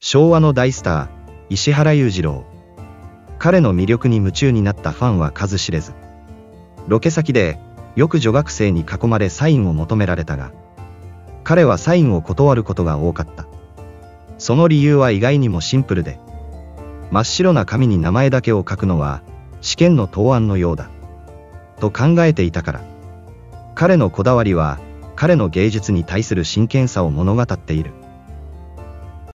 昭和の大スター、石原裕次郎。彼の魅力に夢中になったファンは数知れず。ロケ先で、よく女学生に囲まれサインを求められたが、彼はサインを断ることが多かった。その理由は意外にもシンプルで、真っ白な紙に名前だけを書くのは、試験の答案のようだ。と考えていたから。彼のこだわりは、彼の芸術に対する真剣さを物語っている。